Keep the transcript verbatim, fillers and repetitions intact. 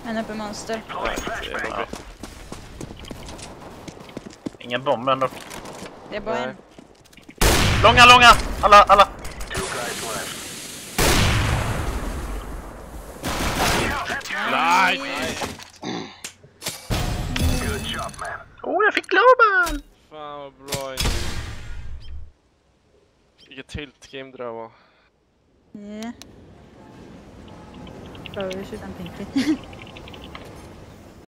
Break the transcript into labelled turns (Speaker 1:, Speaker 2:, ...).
Speaker 1: En uppe monster.
Speaker 2: Ja. Ingen bomb ändå.
Speaker 1: Det är bara
Speaker 3: Nej.
Speaker 1: en.
Speaker 2: Långa, långa! Alla, alla!
Speaker 3: Nice!
Speaker 2: Oh, jag fick global!
Speaker 3: Fan vad bra. Vilket tilt game det där var.
Speaker 1: Ja. Bra, vi skjuter en pinky.